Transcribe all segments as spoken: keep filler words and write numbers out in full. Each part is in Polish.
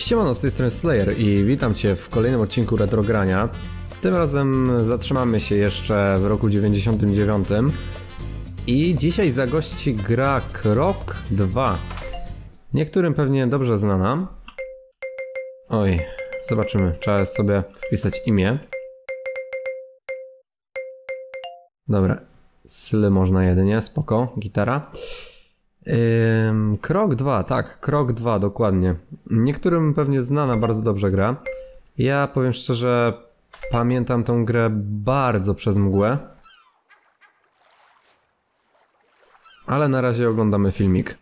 Siemano, z tej strony Slayer i witam Cię w kolejnym odcinku Retrogrania. Tym razem zatrzymamy się jeszcze w roku dziewięćdziesiątym dziewiątym i dzisiaj zagości gra Krok dwa. Niektórym pewnie dobrze znana. Oj, zobaczymy, trzeba sobie wpisać imię. Dobra, Sly można jedynie, spoko, gitara. Ym, Krok dwa, tak, Krok dwa, dokładnie. Niektórym pewnie znana bardzo dobrze gra. Ja powiem szczerze, pamiętam tą grę bardzo przez mgłę. Ale na razie oglądamy filmik.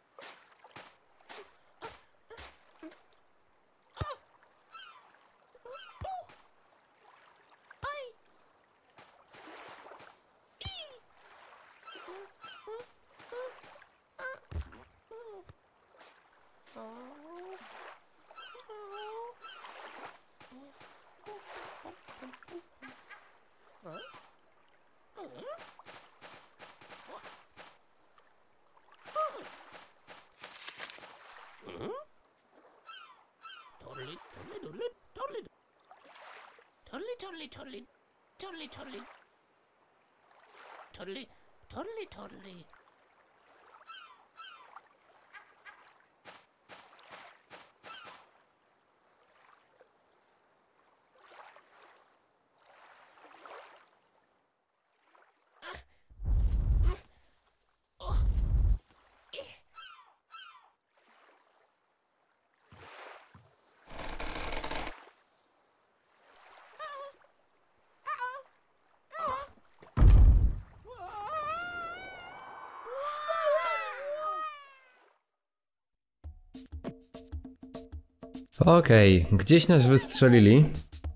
Toddly, toddly, toddly, toddly, toddly, toddly, toddly, toddly. Okej, okay, gdzieś nas wystrzelili.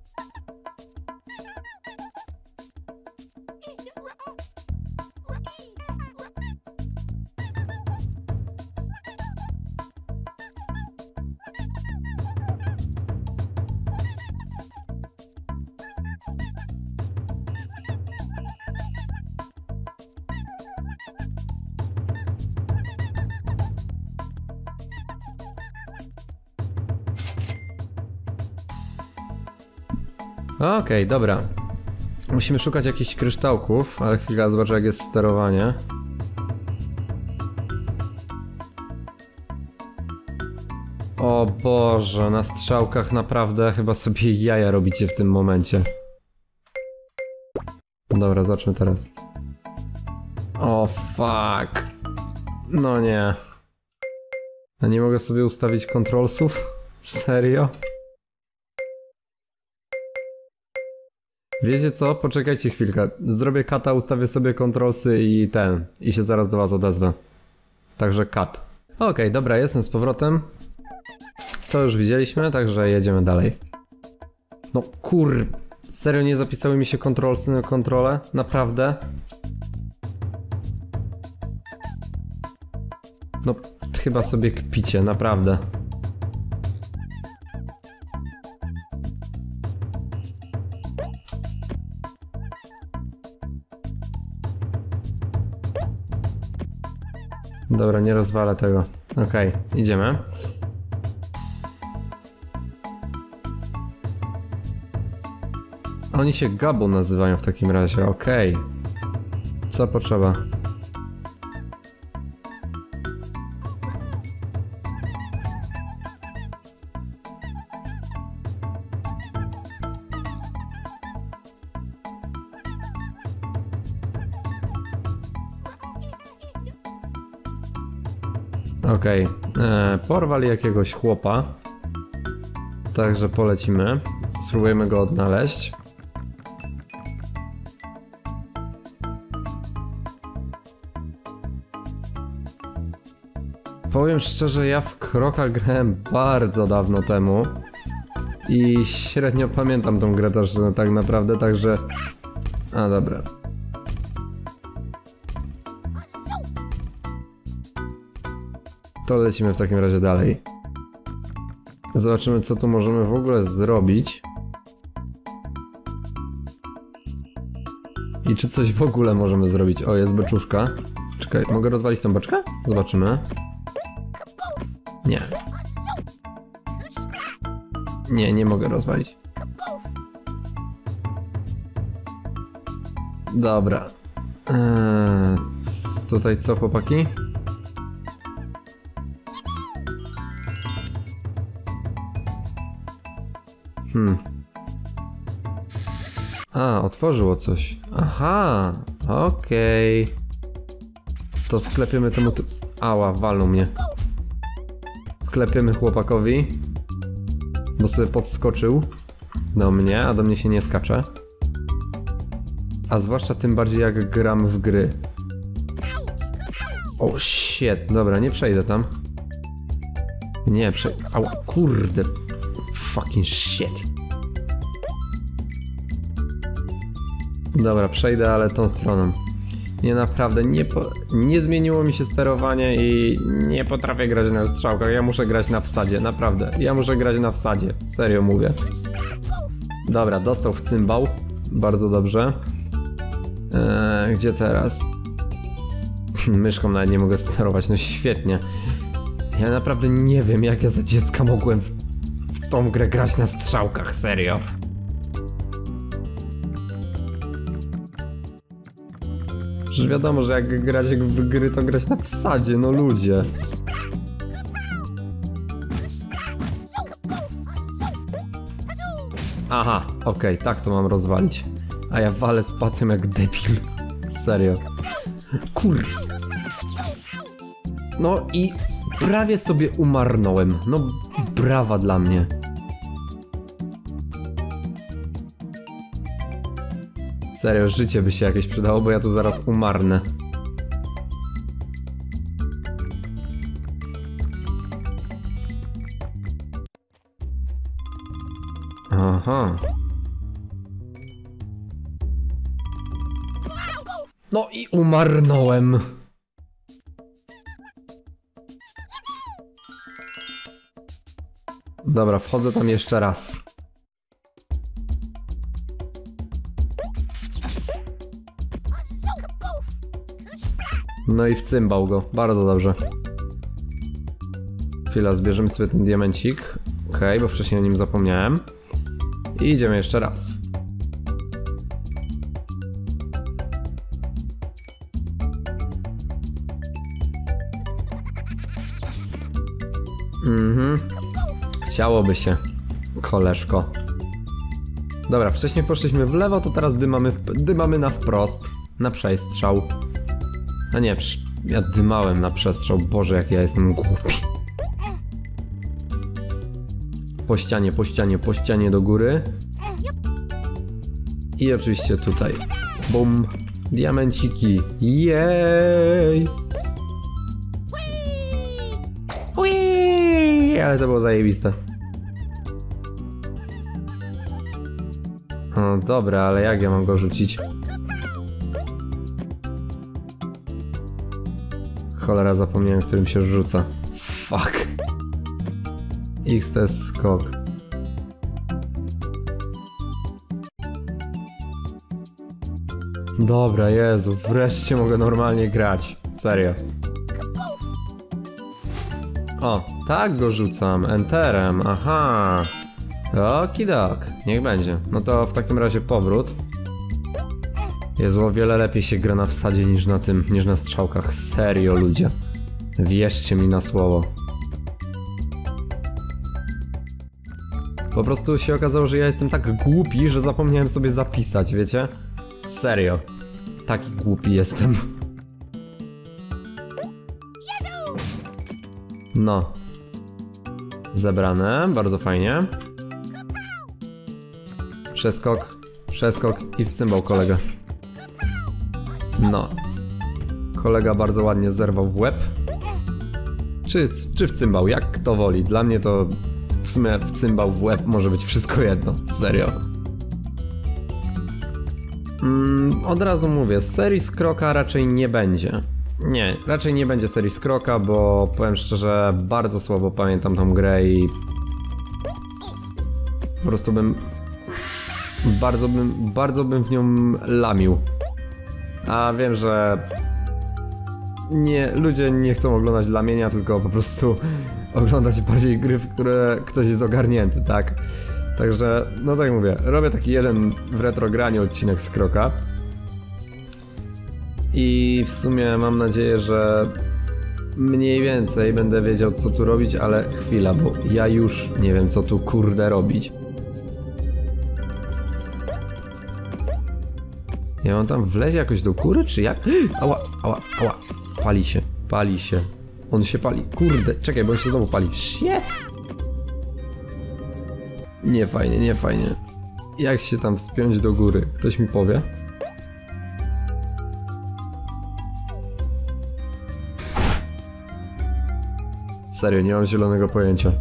Okej, okay, dobra. Musimy szukać jakichś kryształków, ale chwilę zobaczę, jak jest sterowanie. O Boże, na strzałkach naprawdę chyba sobie jaja robicie w tym momencie. Dobra, zacznę teraz. O fuck. No nie. A nie mogę sobie ustawić kontrolsów? Serio? Wiecie co? Poczekajcie chwilkę. Zrobię kata, ustawię sobie kontrolsy i ten. I się zaraz do was odezwę. Także kat. Okej, okay, dobra, jestem z powrotem. To już widzieliśmy, także jedziemy dalej. No kur... Serio nie zapisały mi się kontrolsy na kontrolę? Naprawdę? No chyba sobie kpicie, naprawdę. Dobra, nie rozwalę tego. Okej, okay, idziemy. Oni się Gabu nazywają w takim razie, okej. Okay. Co potrzeba? Okej, okay. Porwali jakiegoś chłopa. Także polecimy. Spróbujemy go odnaleźć. Powiem szczerze, ja w Kroka grałem bardzo dawno temu. I średnio pamiętam tą grę też no, tak naprawdę, także... A dobra. To lecimy w takim razie dalej. Zobaczymy, co tu możemy w ogóle zrobić. I czy coś w ogóle możemy zrobić. O, jest beczuszka. Czekaj, mogę rozwalić tą beczkę? Zobaczymy. Nie. Nie, nie mogę rozwalić. Dobra. Eee, tutaj co, chłopaki? Hmm. A, otworzyło coś. Aha, okej. Okay. To wklepiemy temu... Ty... Ała, walnął mnie. Wklepiemy chłopakowi. Bo sobie podskoczył do mnie, a do mnie się nie skacze. A zwłaszcza tym bardziej jak gram w gry. O, oh, shit. Dobra, nie przejdę tam. Nie, przejdę. Ała, kurde. Fucking shit. Dobra, przejdę, ale tą stroną. Nie, naprawdę, nie, po... nie zmieniło mi się sterowanie i nie potrafię grać na strzałkach. Ja muszę grać na wsadzie, naprawdę. Ja muszę grać na wsadzie, serio mówię. Dobra, dostał w cymbał. Bardzo dobrze. Eee, gdzie teraz? Myszką nawet nie mogę sterować, no świetnie. Ja naprawdę nie wiem, jak ja za dziecka mogłem w, w tą grę grać na strzałkach, serio. Że wiadomo, że jak grać w gry, to grać na wsadzie, no ludzie. Aha, okej, okay, tak to mam rozwalić. A ja walę spacją jak debil. Serio. Kur... No i prawie sobie umarnąłem. No brawa dla mnie. Serio, życie by się jakieś przydało, bo ja tu zaraz umarnę. Aha. No i umarnąłem. Dobra, wchodzę tam jeszcze raz. No i wcymbał go, bardzo dobrze. Chwila, zbierzemy sobie ten diamencik. Okej, okay, bo wcześniej o nim zapomniałem. I idziemy jeszcze raz. Mhm. Chciałoby się, koleżko. Dobra, wcześniej poszliśmy w lewo, to teraz dymamy, w, dymamy na wprost. Na przestrzał. A nie, ja dymałem na przestrzał. Boże, jak ja jestem głupi. Po ścianie, po ścianie, po ścianie do góry. I oczywiście tutaj. Bum. Diamenciki. Jej! Ui, ale to było zajebiste. No dobra, ale jak ja mam go rzucić? Cholera, zapomniałem, w którym się rzuca. Fuck. X to jest skok. Dobra, Jezu, wreszcie mogę normalnie grać. Serio. O, tak go rzucam, enterem, aha. Okidok, niech będzie. No to w takim razie powrót. Jezu, o wiele lepiej się gra na wsadzie niż na tym, niż na strzałkach. Serio, ludzie. Wierzcie mi na słowo. Po prostu się okazało, że ja jestem tak głupi, że zapomniałem sobie zapisać, wiecie? Serio. Taki głupi jestem. No. Zebrane, bardzo fajnie. Przeskok, przeskok i wcymbał kolega. No. Kolega bardzo ładnie zerwał w łeb. Czy, czy wcymbał, jak kto woli. Dla mnie to w sumie wcymbał w łeb może być wszystko jedno. Serio. Mm, od razu mówię, serii z kroka raczej nie będzie. Nie, raczej nie będzie serii z kroka, bo powiem szczerze, bardzo słabo pamiętam tą grę i po prostu bym bardzo bym, bardzo bym w nią lamił. A wiem, że nie, ludzie nie chcą oglądać lamienia, tylko po prostu oglądać bardziej gry, w które ktoś jest ogarnięty, tak? Także, no tak jak mówię, robię taki jeden w retrograniu odcinek z Kroka. I w sumie mam nadzieję, że mniej więcej będę wiedział, co tu robić, ale chwila, bo ja już nie wiem, co tu kurde robić. Ja mam tam wlezie jakoś do góry, czy jak? Ała, ała, ała. Pali się, pali się. On się pali. Kurde, czekaj, bo on się znowu pali. Shit! Nie fajnie, nie fajnie. Jak się tam wspiąć do góry? Ktoś mi powie? Serio, nie mam zielonego pojęcia.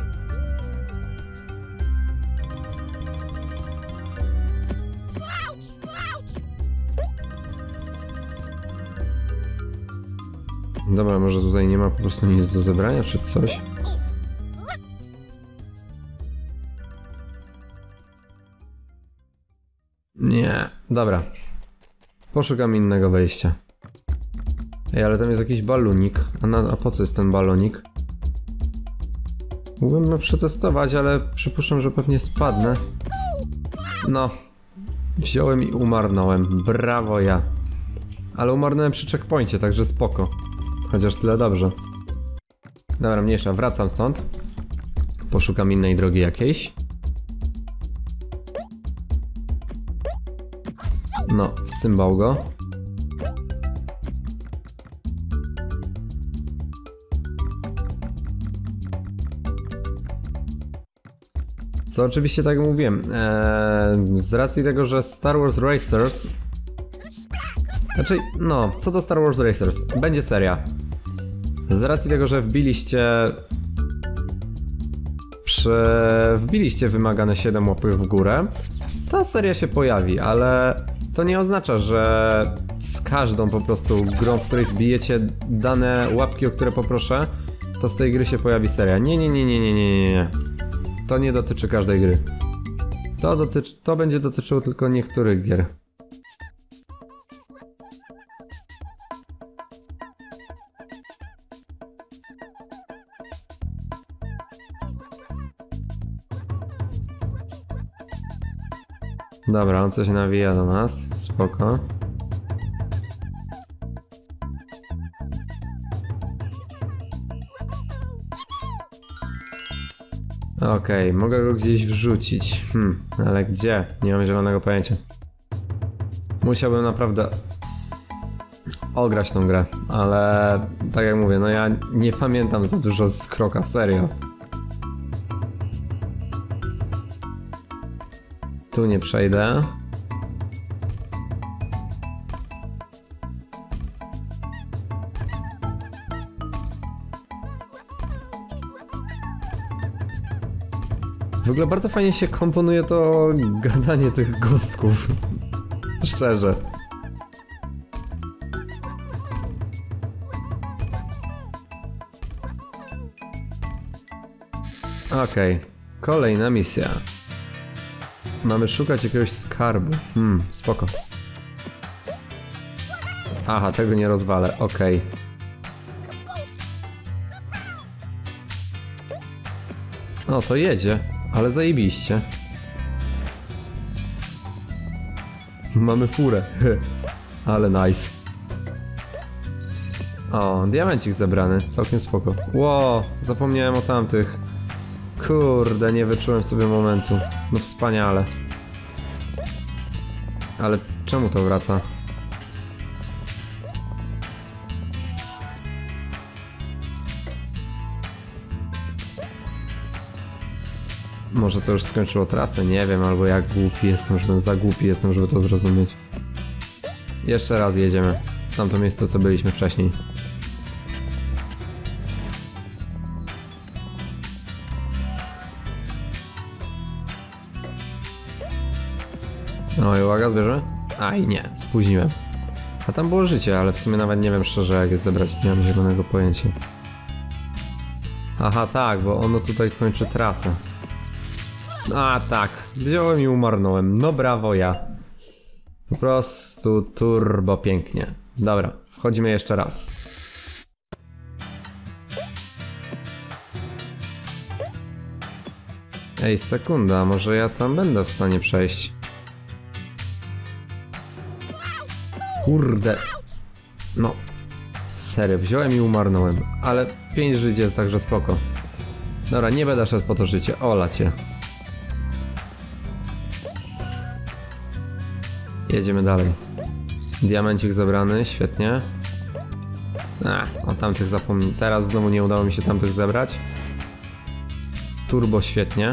Dobra, może tutaj nie ma po prostu nic do zebrania, czy coś? Nie, dobra. Poszukam innego wejścia. Ej, ale tam jest jakiś balonik. A, na, a po co jest ten balonik? Mógłbym go przetestować, ale przypuszczam, że pewnie spadnę. No. Wziąłem i umarnąłem. Brawo ja. Ale umarnąłem przy checkpoincie, także spoko. Chociaż tyle dobrze. Dobra, mniejsza, wracam stąd. Poszukam innej drogi jakiejś. No, wcymbał go. Co oczywiście tak jak mówiłem, ee, z racji tego, że Star Wars Racers... Znaczy, no, co do Star Wars Racers, będzie seria. Z racji tego, że wbiliście... Przy... Wbiliście wymagane siedem łapek w górę, ta seria się pojawi, ale to nie oznacza, że z każdą po prostu grą, w której wbijecie dane łapki, o które poproszę, to z tej gry się pojawi seria. Nie, nie, nie, nie, nie, nie, nie. To nie dotyczy każdej gry. To, dotyczy, to będzie dotyczyło tylko niektórych gier. Dobra, on coś nawija do nas. Spoko. Okej, okay, mogę go gdzieś wrzucić. Hmm, ale gdzie? Nie mam zielonego pojęcia. Musiałbym naprawdę ograć tą grę, ale tak jak mówię, no ja nie pamiętam za dużo z Kroka, serio. Tu nie przejdę. W ogóle bardzo fajnie się komponuje to gadanie tych gostków. Szczerze. Okej, okay. Kolejna misja. Mamy szukać jakiegoś skarbu. Hmm, spoko. Aha, tego nie rozwalę, okej. Okay. No to jedzie, ale zajebiście. Mamy furę. Ale nice. O, diamencik zebrany, całkiem spoko. Ło, zapomniałem o tamtych. Kurde, nie wyczułem sobie momentu. No wspaniale. Ale czemu to wraca? Może to już skończyło trasę? Nie wiem, albo jak głupi jestem, że za głupi jestem, żeby to zrozumieć. Jeszcze raz jedziemy. W tamto miejsce, co byliśmy wcześniej. No i uwaga, zbierzemy? Aj, nie, spóźniłem. A tam było życie, ale w sumie nawet nie wiem szczerze, jak je zebrać, nie mam zielonego pojęcia. Aha, tak, bo ono tutaj kończy trasę. A tak, wziąłem i umarnąłem, no brawo ja. Po prostu turbo pięknie. Dobra, wchodzimy jeszcze raz. Ej, sekunda, może ja tam będę w stanie przejść. Kurde. No. Serio, wziąłem i umarnąłem. Ale pięć żyć jest, także spoko. Dobra, nie będę szedł po to życie. Ola cię. Jedziemy dalej. Diamencik zebrany, świetnie. Ach, o tamtych zapomnij. Teraz znowu nie udało mi się tamtych zebrać. Turbo, świetnie.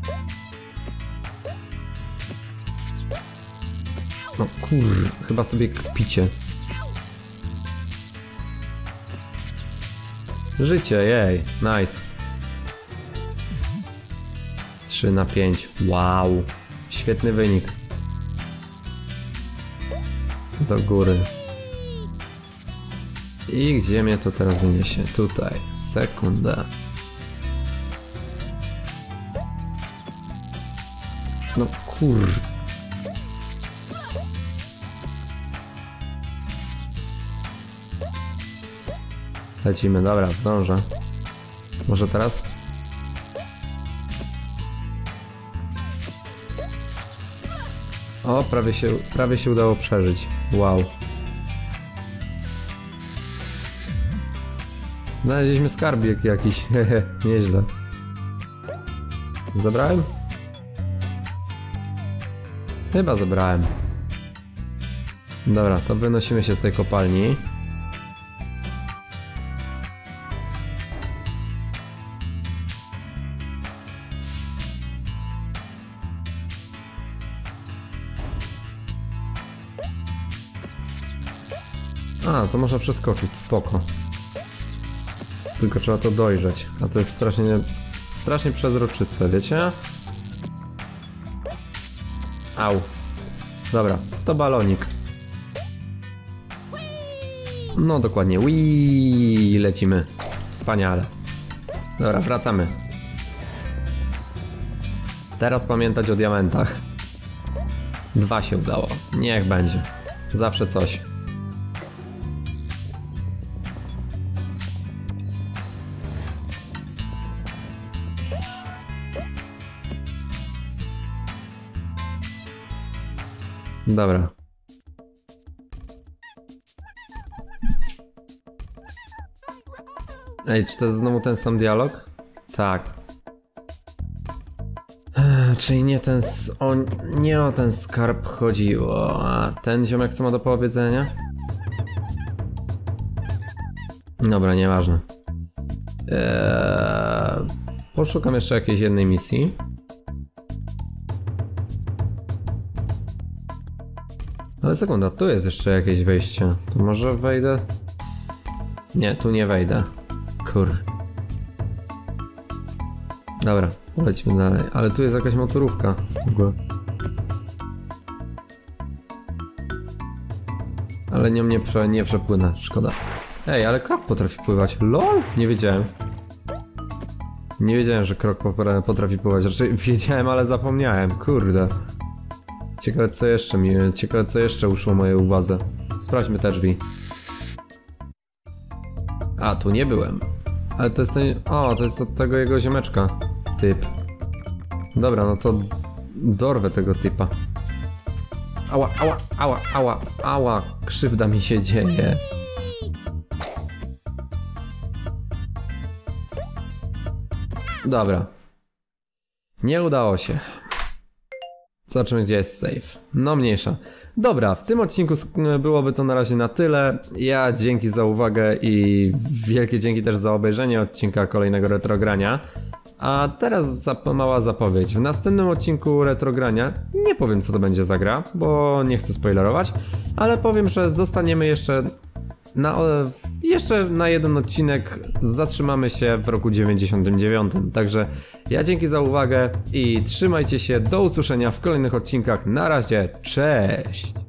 No kur... chyba sobie kpicie. Życie, jej, nice. trzy na pięć, wow. Świetny wynik. Do góry. I gdzie mnie to teraz wyniesie? Tutaj, sekundę. No kur... Lecimy, dobra, zdążę. Może teraz? O, prawie się, prawie się udało przeżyć. Wow. Znaleźliśmy skarbik jakiś, hehe, nieźle. Zabrałem? Chyba zabrałem. Dobra, to wynosimy się z tej kopalni. A, to można przeskoczyć, spoko. Tylko trzeba to dojrzeć, a to jest strasznie, strasznie przezroczyste, wiecie? Au. Dobra, to balonik. No dokładnie, Wii, lecimy. Wspaniale. Dobra, wracamy. Teraz pamiętać o diamentach. Dwa się udało, niech będzie. Zawsze coś. Dobra. Ej, czy to jest znowu ten sam dialog? Tak. Ech, czyli nie ten s o, nie o ten skarb chodziło, a ten ziomek co ma do powiedzenia? Dobra, nieważne. Eee, poszukam jeszcze jakiejś jednej misji. Ale sekunda, tu jest jeszcze jakieś wejście. To może wejdę? Nie, tu nie wejdę. Kur... Dobra, polećmy dalej. Ale tu jest jakaś motorówka. W ogóle. Ale nią nie, prze, nie przepłynę, szkoda. Ej, ale krok potrafi pływać. LOL! Nie wiedziałem. Nie wiedziałem, że krok potrafi pływać. Raczej wiedziałem, ale zapomniałem. Kurde. Ciekawe co jeszcze mi, ciekawe co jeszcze uszło mojej uwadze. Sprawdźmy te drzwi. A, tu nie byłem. Ale to jest ten... O, to jest od tego jego ziomeczka. Typ. Dobra, no to dorwę tego typa. Ała, ała, ała, ała, ała. Krzywda mi się dzieje. Dobra. Nie udało się. Zobaczymy, gdzie jest save. No mniejsza. Dobra, w tym odcinku byłoby to na razie na tyle. Ja dzięki za uwagę i wielkie dzięki też za obejrzenie odcinka kolejnego Retrogrania. A teraz zap mała zapowiedź. W następnym odcinku Retrogrania nie powiem co to będzie za gra, bo nie chcę spoilerować, ale powiem, że zostaniemy jeszcze na, jeszcze na jeden odcinek, zatrzymamy się w roku dziewięćdziesiątym dziewiątym. Także ja dzięki za uwagę i trzymajcie się, do usłyszenia w kolejnych odcinkach. Na razie, cześć!